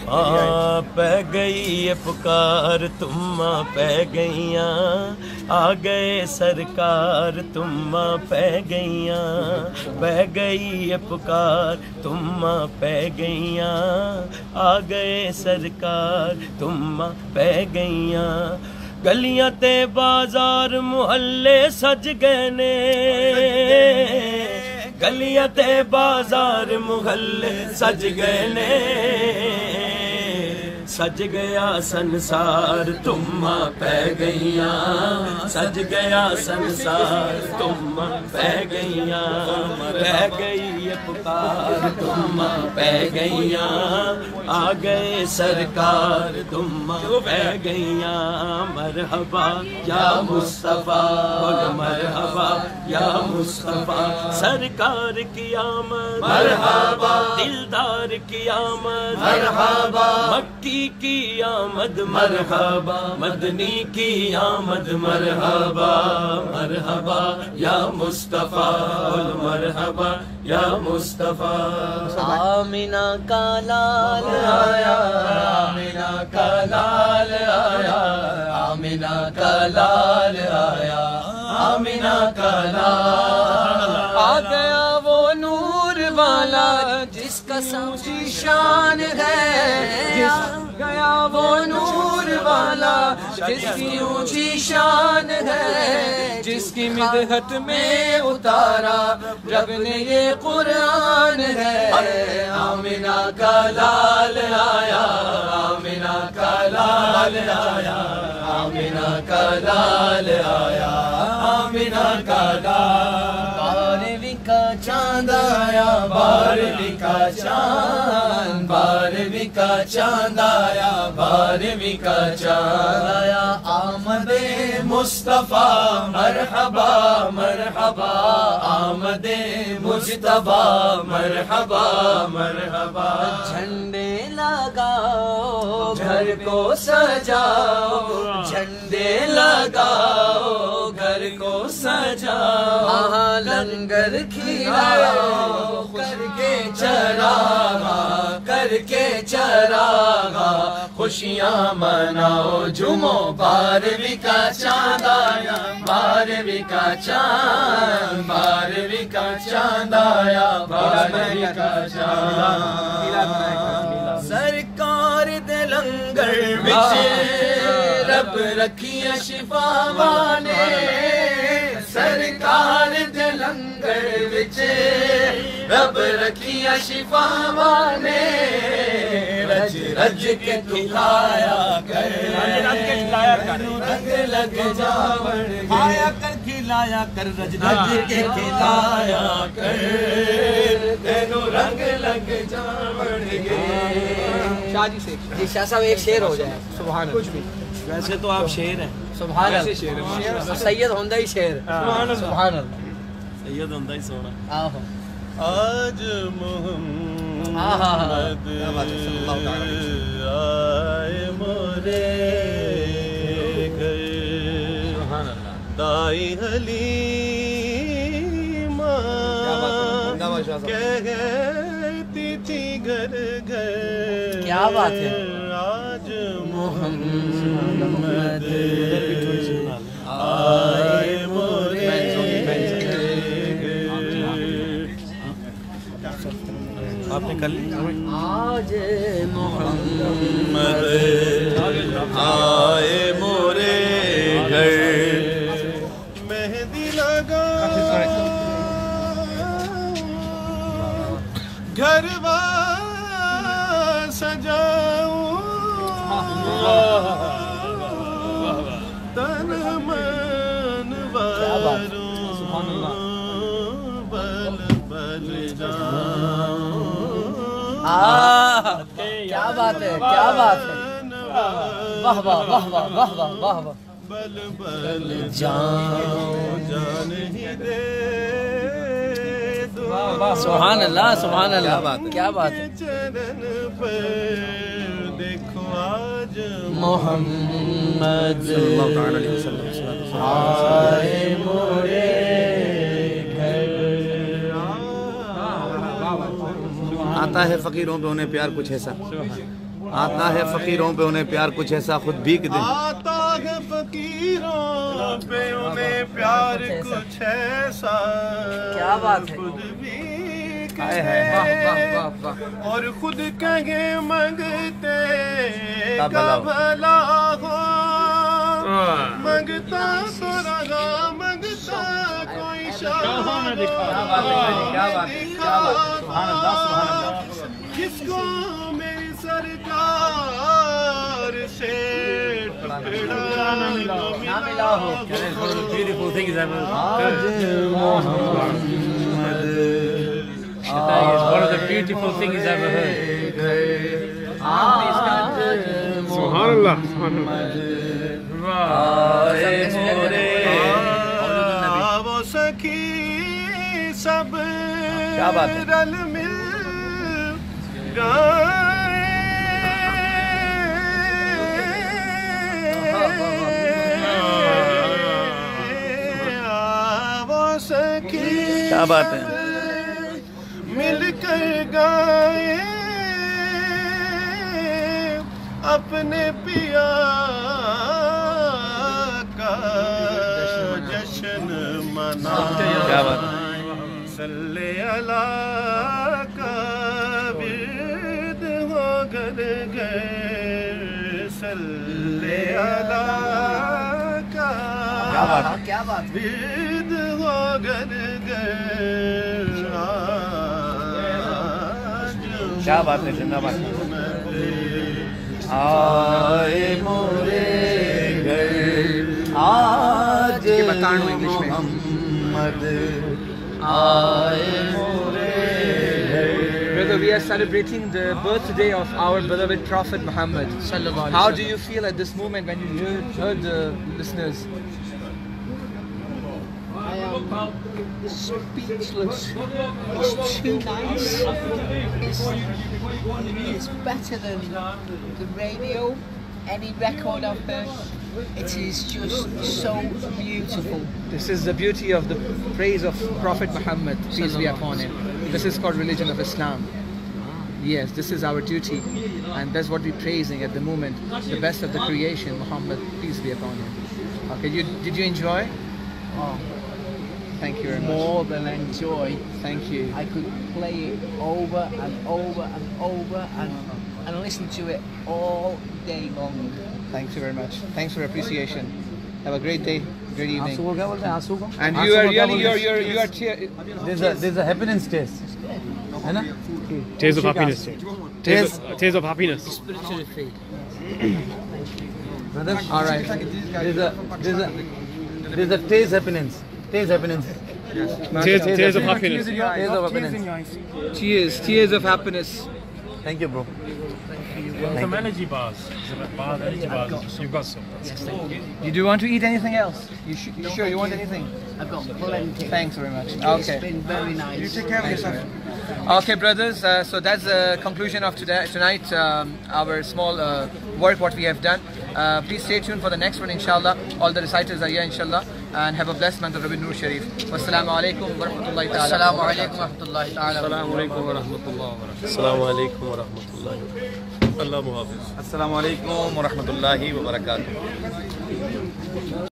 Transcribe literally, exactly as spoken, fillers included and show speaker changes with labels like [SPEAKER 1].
[SPEAKER 1] ہاں پہ گئی ہے پکار تم پہ گئیاں آ گئے سرکار تم پہ گئیاں پہ گئی ہے پکار تم پہ گئیاں آ گئے سرکار تم پہ گئیاں گلیاں تے بازار محلے سج گئے نے گلیاں تے بازار محلے سج گئے نے سج گیا سنسار تم پہ گئیاں سج گیا سنسار تم پہ گئیاں پہ گئی ہے پکار تم پہ گئیاں آ گئے سرکار تم پہ گئیاں مرحبا یا مصطفیٰ مرحبا یا مصطفیٰ سرکار کی آمد مرحبا دلدار کی آمد مرحبا مکی کی آمد مرحبا مدنی کی آمد مرحبا مرحبا یا مصطفیٰ مرحبا یا مصطفیٰ
[SPEAKER 2] آمینہ کا لال آیا
[SPEAKER 1] آمینہ کا لال آیا آمینہ کا لال آیا آمینہ کا لال
[SPEAKER 2] آ گیا وہ نور والا جس کا سمجھی شان ہے آ گیا وہ نور والا جس کی اونچی شان ہے جس کی مدحت میں اتارا رب نے یہ قرآن ہے
[SPEAKER 1] آمینہ کا لال آیا آمینہ کا لال آیا آمینہ کا لال آیا آمینہ کا لال
[SPEAKER 2] بارہویں کا چاند آیا
[SPEAKER 1] بارہویں کا چاند بارہویں کا چاند آیا بارہویں کا چاند آیا آمد مصطفیٰ مرحبا مرحبا آمد مجتبیٰ مرحبا مرحبا
[SPEAKER 2] جھنڈے لگاؤ گھر کو سجاؤ
[SPEAKER 1] جھنڈے لگاؤ گھر کو سجاؤ
[SPEAKER 2] وہاں لنگر کھلاؤ
[SPEAKER 1] کر کے چراغا کر کے چراغا خوشیاں مناؤ جھومو بارہویں کا چاند آیا بارہویں کا چاند بارہویں کا چاند آیا بارہویں کا چاند سرکار دے لنگر وچ رب رکھی شفا نے سرکار دے لنگر وچ رب رکھی شفا نے رج رج کے کھلایا کر رنگ لگ جاوڑ
[SPEAKER 3] آیا کر کھلایا کر رج
[SPEAKER 1] رج کے کھلایا کر تینوں رنگ لگ جاوڑ گے
[SPEAKER 2] شاہ جی سے جی شاہ صاحب ایک شعر ہو جائے سبحان اللہ کچھ بھی
[SPEAKER 3] ویسے تو آپ شیر ہیں
[SPEAKER 2] سبحان اللہ سید ہوندہ ہی شعر سبحان اللہ
[SPEAKER 3] سید ہوندہ ہی سونا
[SPEAKER 2] آہو
[SPEAKER 1] آج محمد آئے مورے گھر دائی حلیمہ کہتی تھی گھر گھر
[SPEAKER 2] کیا بات ہے
[SPEAKER 1] آج محمد آئے مورے
[SPEAKER 3] آپ نے کر لی
[SPEAKER 2] آج
[SPEAKER 1] محمد آئے مورے گھر مہندی لگا گھر بار سجاؤں تن من باروں بل بل جاؤں
[SPEAKER 2] کیا بات ہے کیا بات ہے واہ واہ واہ واہ واہ واہ واہ واہ
[SPEAKER 1] بل بل جاؤں جان ہی دے
[SPEAKER 2] سبحان اللہ سبحان اللہ کیا بات ہے
[SPEAKER 1] چرن پر دیکھو آج
[SPEAKER 2] محمد
[SPEAKER 1] آئے مورے گھر
[SPEAKER 3] آتا ہے فقیروں پہ انہیں پیار کچھ ایسا
[SPEAKER 4] آتا ہے فقیروں پہ انہیں پیار کچھ ایسا خود بھیک دے.
[SPEAKER 1] آتا ہے فقیروں پہ انہیں پیار کچھ ایسا
[SPEAKER 2] کیا بات ہے.
[SPEAKER 1] خود بھی
[SPEAKER 4] ہائے ہائے.
[SPEAKER 1] اور خود کہیں منگتے
[SPEAKER 4] کا
[SPEAKER 1] کا
[SPEAKER 4] بھلا
[SPEAKER 1] بھلا ہو. منگتا تو رہا منگتا کوئی شاہ کس کو میری سرکار سے ٹکڑا نہ ملا ہو.
[SPEAKER 5] One of the beautiful things I've ever heard.
[SPEAKER 1] Subhanallah. وہ سخی سب
[SPEAKER 4] کیا بات ہے.
[SPEAKER 1] رل مل گئے وہ سخی
[SPEAKER 4] کیا بات ہے.
[SPEAKER 1] مل کر گائے اپنے پیا کا جشن منا.
[SPEAKER 4] کیا بات ہے.
[SPEAKER 1] صلی اللہ کا ورد ہو گر گئے. صلی اللہ کا ورد ہو گر گئے.
[SPEAKER 4] کیا بات ہے. زندہ بات. آئے مورے گھر آج محمد آئے مورے گھر.
[SPEAKER 2] Brother, we are celebrating the birthday of our beloved Prophet Muhammad. How do you feel at this moment when you heard, heard the listeners?
[SPEAKER 6] I am speechless. It's too nice. It's, it's better than the radio, any record I've heard. It is just so beautiful.
[SPEAKER 2] This is the beauty of the praise of Prophet Muhammad, peace be upon him. This is called religion of Islam. Yes, this is our duty, and that's what we're praising at the moment. The best of the creation, Muhammad, peace be upon him. Okay, you, did you enjoy?
[SPEAKER 6] Oh,
[SPEAKER 2] Thank you very much.
[SPEAKER 6] more than enjoy.
[SPEAKER 2] Thank you.
[SPEAKER 6] I could play it over and over and over and and listen to it all day long.
[SPEAKER 2] Thanks very much. Thanks for appreciation. Have a great day, great evening.
[SPEAKER 4] آنسو کو کیا بولتے ہیں. آنسو کو.
[SPEAKER 2] And you are really, you're, you're, you are cheer.
[SPEAKER 4] There's a there's a happiness taste. ہے نا.
[SPEAKER 5] Tears of happiness. Tears, tears of happiness.
[SPEAKER 4] Brother.
[SPEAKER 2] All right.
[SPEAKER 4] There's a there's a there's a taste happiness. Taste happiness.
[SPEAKER 5] Tears, tears of happiness.
[SPEAKER 4] Taste of happiness.
[SPEAKER 2] Tears, tears of happiness.
[SPEAKER 4] Thank you, bro.
[SPEAKER 5] Some energy bars. Bar energy bars. You've got some.
[SPEAKER 2] You do want to eat anything else? You, sh- you sure you want anything?
[SPEAKER 6] I've got plenty.
[SPEAKER 2] Thanks very much.
[SPEAKER 6] It's
[SPEAKER 2] Okay.
[SPEAKER 6] been very nice.
[SPEAKER 2] You take care of yourself. Okay, brothers. Uh, so that's the conclusion of today, tonight. Um, our small uh, work, what we have done. Uh, please stay tuned for the next one, inshallah. All the reciters are here, inshallah. And have a blessed month of Rabi Noor Sharif. Wassalamu alaikum wa rahmatullahi ta'ala.
[SPEAKER 6] Assalamu alaikum wa rahmatullahi ta'ala.
[SPEAKER 3] السلام علیکم ورحمۃ اللہ وبرکاتہ. السلام علیکم ورحمۃ اللہ. اللہ محافظ.
[SPEAKER 4] السلام علیکم ورحمۃ اللہ وبرکاتہ.